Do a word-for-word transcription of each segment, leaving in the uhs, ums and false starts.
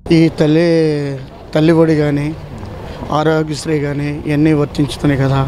ఈ తల్లి తల్లి ఒడి కానీ ఆరోగ్యశ్రీ కానీ ఇవన్నీ వర్తించుతున్నాయి కదా.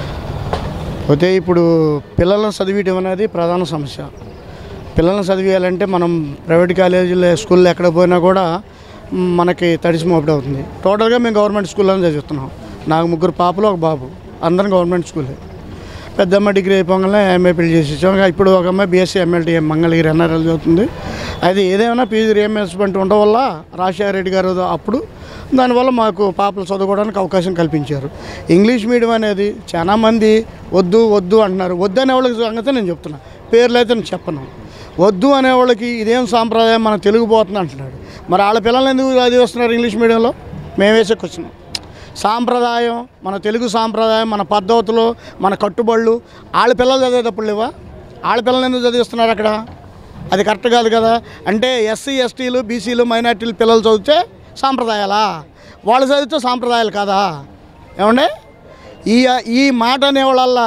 అయితే ఇప్పుడు పిల్లలను చదివించడం అనేది ప్రధాన సమస్య. పిల్లలను చదివేయాలంటే మనం ప్రైవేట్ కాలేజీలో స్కూల్లో ఎక్కడ పోయినా కూడా మనకి తడిసి మోపిడి అవుతుంది. టోటల్గా మేము గవర్నమెంట్ స్కూల్లోనే చదువుతున్నాం. నాకు ముగ్గురు పాపలు ఒక బాబు, అందరం గవర్నమెంట్ స్కూలే. పెద్దమ్మ డిగ్రీ అయిపోగానే ఎంఏ పెళ్లి చేసి ఇచ్చాం. ఇప్పుడు ఒక అమ్మాయి బీఎస్సీ ఎంఎల్టీ మంగళగిరి ఎన్ఆర్ఎల్ చదువుతుంది. అయితే ఏదేమైనా పీజీ రియంబర్స్మెంట్ ఉండడం వల్ల రాజశేఖర రెడ్డి గారు అప్పుడు దానివల్ల మాకు పాపలు చదువుకోవడానికి అవకాశం కల్పించారు. ఇంగ్లీష్ మీడియం అనేది చాలామంది వద్దు వద్దు అంటున్నారు. వద్దు అనే వాళ్ళకి సంగతి నేను చెప్తున్నా, పేర్లు అయితే నేను చెప్పను. వద్దు అనేవాళ్ళకి ఇదేం సాంప్రదాయం మన తెలుగు పోతుంది అంటున్నాడు. మరి వాళ్ళ పిల్లలు ఎందుకు చదివిస్తున్నారు ఇంగ్లీష్ మీడియంలో? మేము వేసే క్వశ్చన్. సాంప్రదాయం, మన తెలుగు సాంప్రదాయం, మన పద్ధతులు, మన కట్టుబడులు వాళ్ళ పిల్లలు చదివేటప్పుడు లేవా? వాళ్ళ పిల్లలు ఎందుకు చదివిస్తున్నారు అక్కడ? అది కరెక్ట్ కాదు కదా. అంటే ఎస్సీ ఎస్టీలు బీసీలు మైనార్టీలు పిల్లలు చదివితే సాంప్రదాయాలా? వాళ్ళు చదివితే సాంప్రదాయాలు కాదా? ఏమండే ఈ ఈ మాట అనేవాళ్ళ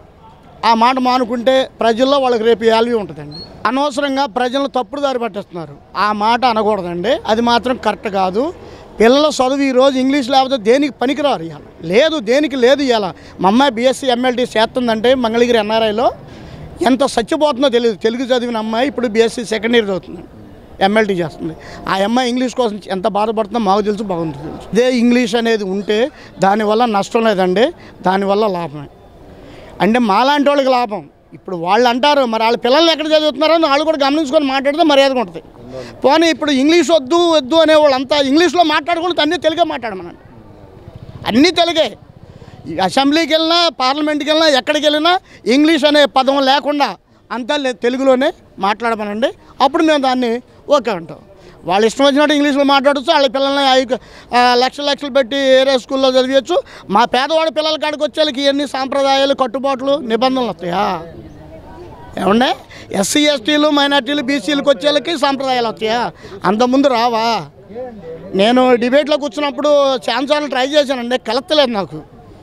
ఆ మాట మానుకుంటే ప్రజల్లో వాళ్ళకి రేపు వాల్యూ ఉంటుందండి. అనవసరంగా ప్రజలను తప్పుడు దారి పట్టిస్తున్నారు. ఆ మాట అనకూడదండి, అది మాత్రం కరెక్ట్ కాదు. పిల్లల చదువు ఈరోజు ఇంగ్లీష్ లేకపోతే దేనికి పనికిరారు. ఇవాళ లేదు, దేనికి లేదు. ఇవాళ మా అమ్మాయి బీఎస్సీ ఎంఎల్టీ చేస్తుందంటే మంగళగిరి ఎన్ఆర్ఐలో ఎంత చచ్చిపోతుందో తెలియదు. తెలుగు చదివిన అమ్మాయి ఇప్పుడు బీఎస్సీ సెకండ్ ఇయర్ చదువుతుందండి, ఎంఎల్టీ చేస్తుంది. ఆ అమ్మాయి ఇంగ్లీష్ కోసం ఎంత బాధపడుతుందో మాకు తెలుసు, బాగుంటుంది తెలుసు. ఇదే ఇంగ్లీష్ అనేది ఉంటే దానివల్ల నష్టం లేదండి, దానివల్ల లాభమే. అంటే మాలాంటి వాళ్ళకి లాభం. ఇప్పుడు వాళ్ళు అంటారు మరి వాళ్ళ పిల్లల్ని ఎక్కడ చదువుతున్నారో వాళ్ళు కూడా గమనించుకొని మాట్లాడితే మర్యాదగా ఉంటుంది. పోనీ ఇప్పుడు ఇంగ్లీష్ వద్దు వద్దు అనేవాళ్ళు అంతా ఇంగ్లీష్లో మాట్లాడుకుంటే అన్నీ తెలుగే మాట్లాడమనండి. అన్నీ తెలుగే. అసెంబ్లీకి వెళ్ళినా పార్లమెంట్కి వెళ్ళినా ఎక్కడికి వెళ్ళినా ఇంగ్లీష్ అనే పదం లేకుండా అంతా తెలుగులోనే మాట్లాడమనండి. అప్పుడు మేము దాన్ని ఓకే అంటాం. వాళ్ళు ఇష్టం వచ్చినట్టు ఇంగ్లీష్లో మాట్లాడచ్చు. వాళ్ళ పిల్లల్ని లక్షలు లక్షలు పెట్టి ఏరే స్కూల్లో చదివచ్చు. మా పేదవాడి పిల్లల కాడికి వచ్చేళ్ళకి ఇవన్నీ సాంప్రదాయాలు, కట్టుబాట్లు, నిబంధనలు వస్తాయా? ఏమండే ఎస్సీ ఎస్టీలు మైనార్టీలు బీసీలకు వచ్చేళ్ళకి సాంప్రదాయాలు వస్తాయా? అంతకుముందు రావా? నేను డిబేట్లో కూర్చున్నప్పుడు ఛాన్సార్లు ట్రై చేశానండి, కలెత్తలేదు నాకు.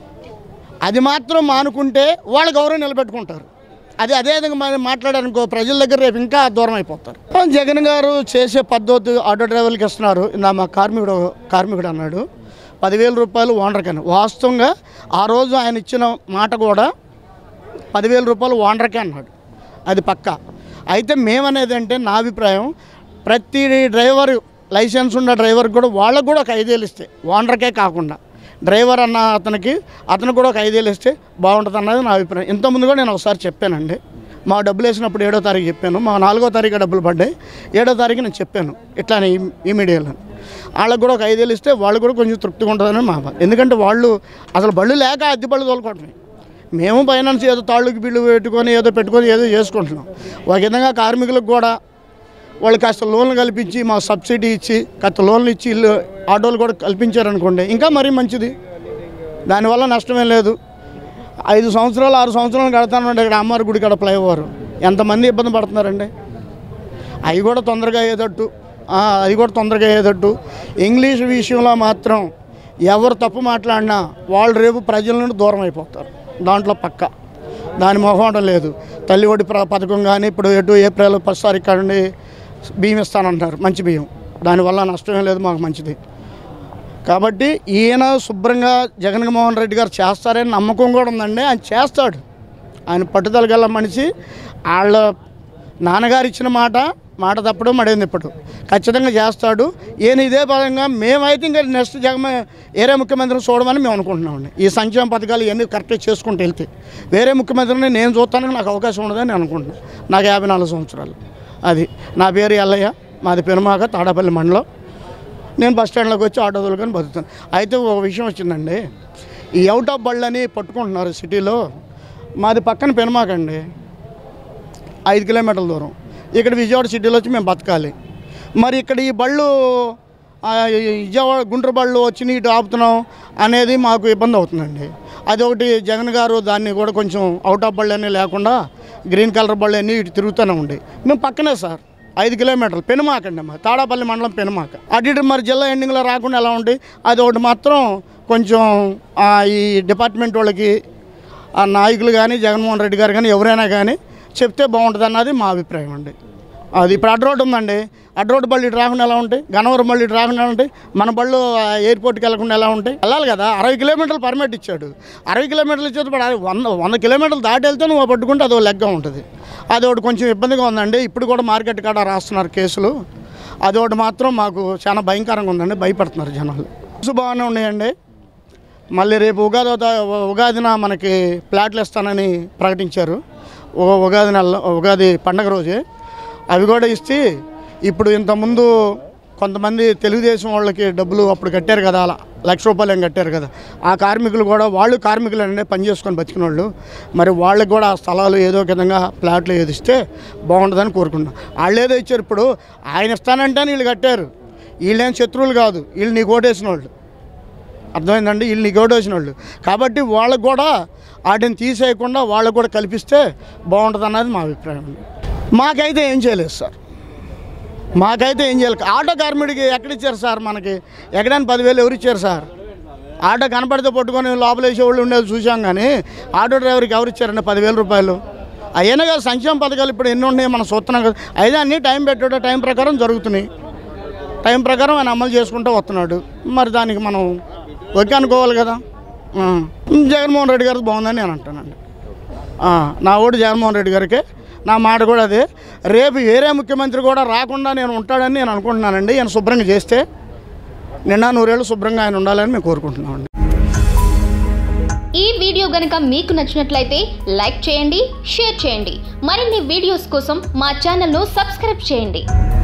అది మాత్రం మానుకుంటే వాళ్ళ గౌరవం నిలబెట్టుకుంటారు. అది అదే విధంగా మాట్లాడారనుకో ప్రజల దగ్గర రేపు ఇంకా దూరం అయిపోతారు. జగన్ గారు చేసే పద్ధతి ఆటో డ్రైవర్లకి ఇస్తున్నారు. నా మా కార్మికుడు కార్మికుడు అన్నాడు పదివేల రూపాయలు ఓనర్ కన్నా. వాస్తవంగా ఆ రోజు ఆయన ఇచ్చిన మాట కూడా పదివేల రూపాయలు ఓనర్కే అన్నాడు, అది పక్కా. అయితే మేమనేది అంటే నా అభిప్రాయం, ప్రతి డ్రైవర్ లైసెన్స్ ఉన్న డ్రైవర్కి కూడా వాళ్ళకు కూడా ఒక ఐదేళ్ళు ఇస్తే, ఓనర్కే కాకుండా డ్రైవర్ అన్న అతనికి అతను కూడా ఒక ఐదేళ్ళు ఇస్తే బాగుంటుంది అన్నది నా అభిప్రాయం. ఇంతకుముందు కూడా నేను ఒకసారి చెప్పానండి. మా డబ్బులు వేసినప్పుడు ఏడో తారీఖు చెప్పాను, మా నాలుగో తారీఖు డబ్బులు పడ్డాయి, ఏడో తారీఖు నేను చెప్పాను ఇట్లానే ఈ మీడియాలో. వాళ్ళకు కూడా ఒక ఐదేళ్ళు ఇస్తే వాళ్ళు కూడా కొంచెం తృప్తిగా ఉంటుందని మా బాధ. ఎందుకంటే వాళ్ళు అసలు బళ్ళు లేక అద్దె బళ్ళు తోలుకోవటమే. మేము ఫైనాన్స్ ఏదో తాళ్ళుకి బిల్లు పెట్టుకొని ఏదో పెట్టుకొని ఏదో చేసుకుంటున్నాం. ఒక విధంగా కార్మికులకు కూడా వాళ్ళు కాస్త లోన్లు కల్పించి మా సబ్సిడీ ఇచ్చి కాస్త లోన్లు ఇచ్చి ఇల్లు ఆటోలు కూడా కల్పించారనుకోండి ఇంకా మరీ మంచిది. దానివల్ల నష్టమే లేదు. ఐదు సంవత్సరాలు ఆరు సంవత్సరాలు కడతానండి ఇక్కడ అమ్మవారి గుడి కాడ ఫ్లైఓవర్. ఎంతమంది ఇబ్బంది పడుతున్నారండి. అవి కూడా తొందరగా అయ్యేటట్టు అది కూడా తొందరగా అయ్యేటట్టు ఇంగ్లీష్ విషయంలో మాత్రం ఎవరు తప్పు మాట్లాడినా వాళ్ళు రేపు ప్రజల నుండి దూరం అయిపోతారు. దాంట్లో పక్క దాని మొహమాటం లేదు. తల్లి ఒడి పథకం కానీ ఇప్పుడు ఎటు ఏప్రిల్ ఫస్ట్ తారీఖు కాడండి బియ్యం ఇస్తానంటారు, మంచి బియ్యం. దానివల్ల నష్టమే లేదు, మాకు మంచిది. కాబట్టి ఈయన శుభ్రంగా జగన్మోహన్ రెడ్డి గారు చేస్తారని నమ్మకం కూడా ఉందండి. ఆయన చేస్తాడు. ఆయన పట్టుదల గల మనిషి. వాళ్ళ నాన్నగారు ఇచ్చిన మాట మాట తప్పడం మడేది ఇప్పుడు ఖచ్చితంగా చేస్తాడు. ఈయన ఇదే పరంగా మేమైతే ఇంకా నెక్స్ట్ జగన్ వేరే ముఖ్యమంత్రిని చూడమని మేము అనుకుంటున్నామండి. ఈ సంక్షేమ పథకాలు ఇవన్నీ కరెక్ట్గా చేసుకుంటూ వెళ్తే వేరే ముఖ్యమంత్రిని నేను చూస్తానికి నాకు అవకాశం ఉండదని నేను అనుకుంటున్నాను. నాకు యాభై నాలుగు సంవత్సరాలు. అది నా పేరు ఎల్లయ్య, మాది పెనుమాక తాడపల్లి మండలం. నేను బస్ స్టాండ్లోకి వచ్చి ఆటో తోలుకొని బతుకుతాను. అయితే ఒక విషయం వచ్చిందండి, ఈ అవుట్ ఆఫ్ బళ్ళని పట్టుకుంటున్నారు సిటీలో. మాది పక్కన పెనుమాకండి, ఐదు కిలోమీటర్ల దూరం. ఇక్కడ విజయవాడ సిటీలో వచ్చి మేము బతకాలి. మరి ఇక్కడ ఈ బళ్ళు విజయవాడ గుంటూరు బళ్ళు వచ్చి ఇటు ఆపుతున్నాం అనేది మాకు ఇబ్బంది అవుతుందండి. అది ఒకటి జగన్ గారు దాన్ని కూడా కొంచెం అవుట్ ఆఫ్ బళ్ళు అన్నీ లేకుండా గ్రీన్ కలర్ బళ్ళు అన్నీ ఇటు తిరుగుతూనే ఉండి మేము పక్కనే సార్ ఐదు కిలోమీటర్లు పెనుమాకండి అమ్మ తాడాపల్లి మండలం పెనుమాక. అటు ఇటు మరి జిల్లా ఎండింగ్లో రాకుండా ఎలా ఉంటాయి. అది ఒకటి మాత్రం కొంచెం ఈ డిపార్ట్మెంట్ వాళ్ళకి ఆ నాయకులు కానీ జగన్మోహన్ రెడ్డి గారు కానీ ఎవరైనా కానీ చెప్తే బాగుంటుంది అన్నది మా అభిప్రాయం అండి. అది ఇప్పుడు అడ్డ రోడ్డు ఉందండి, అడ్డ రోడ్డు బళ్ళు ఇటు రాకుండా ఎలా ఉంటాయి, గన్నవరం బళ్ళు ఇటు రాకుండా ఎలా ఉంటాయి, మన బళ్ళు ఎయిర్పోర్ట్కి వెళ్ళకుండా ఎలా ఉంటాయి? వెళ్ళాలి కదా. అరవై కిలోమీటర్లు పర్మిట్ ఇచ్చాడు, అరవై కిలోమీటర్లు ఇచ్చేటప్పుడు అది వంద వంద కిలోమీటర్లు దాటి వెళ్తే నువ్వు పట్టుకుంటే అదో లెగ్గా ఉంటుంది. అది ఒకటి కొంచెం ఇబ్బందిగా ఉందండి. ఇప్పుడు కూడా మార్కెట్ కాడ రాస్తున్నారు కేసులు, అది ఒకటి మాత్రం మాకు చాలా భయంకరంగా ఉందండి, భయపడుతున్నారు జనాలు. బాగానే ఉన్నాయండి. మళ్ళీ రేపు ఉగాది ఉగాదిన మనకి ప్లాట్లు ఇస్తానని ప్రకటించారు. ఉగాది నెల ఉగాది పండగ రోజే అవి కూడా ఇస్తే, ఇప్పుడు ఇంతకుముందు కొంతమంది తెలుగుదేశం వాళ్ళకి డబ్బులు అప్పుడు కట్టారు కదా, అలా లక్ష రూపాయలు ఏం కట్టారు కదా, ఆ కార్మికులు కూడా వాళ్ళు కార్మికులు అంటే పని చేసుకొని బతికిన వాళ్ళు, మరి వాళ్ళకి కూడా ఆ స్థలాలు ఏదో విధంగా ప్లాట్లు ఏది ఇస్తే బాగుంటుందని కోరుకుంటున్నాం. వాళ్ళు ఏదో ఇచ్చారు, ఇప్పుడు ఆయన ఇస్తానంటే వీళ్ళు కట్టారు, వీళ్ళేం శత్రువులు కాదు, వీళ్ళు నీకు ఓటేసిన వాళ్ళు, అర్థమైందండి, వీళ్ళు నీకు ఓటేసిన వాళ్ళు. కాబట్టి వాళ్ళకు కూడా వాటిని తీసేయకుండా వాళ్ళకు కూడా కల్పిస్తే బాగుంటుంది అన్నది మా అభిప్రాయం. మాకైతే ఏం చేయలేదు సార్, మాకైతే ఏం చేయాలి. ఆటో కార్మికుడికి ఎక్కడిచ్చారు సార్, మనకి ఎక్కడైనా పదివేలు ఎవరు ఇచ్చారు సార్? ఆటో కనపడితే పట్టుకొని లోపల వేసేవాళ్ళు ఉండేది చూసాం, కానీ ఆటో డ్రైవర్కి ఎవరు ఇచ్చారండి పదివేల రూపాయలు? అయినా కదా సంక్షేమ పథకాలు ఇప్పుడు ఎన్ని ఉన్నాయి మనం చూస్తున్నాం కదా, అయితే అన్నీ టైం పెట్టాడు, టైం ప్రకారం జరుగుతున్నాయి, టైం ప్రకారం ఆయన అమలు చేసుకుంటూ వస్తున్నాడు. మరి దానికి మనం ఓకే అనుకోవాలి కదా. జగన్మోహన్ రెడ్డి గారికి బాగుందని నేను అంటానండి. నా ఓటు జగన్మోహన్ రెడ్డి గారికి, నా మాట కూడా అదే. రేపు వేరే ముఖ్యమంత్రి కూడా రాకుండా నేను ఉంటాడని నేను అనుకుంటున్నానండి. ఆయన శుభ్రంగా చేస్తే నిండా నూరేళ్ళు శుభ్రంగా ఆయన ఉండాలని మేము కోరుకుంటున్నామండి. ఈ వీడియో గనుక మీకు నచ్చినట్లయితే లైక్ చేయండి, షేర్ చేయండి. మరిన్ని వీడియోస్ కోసం మా ఛానల్ను సబ్స్క్రైబ్ చేయండి.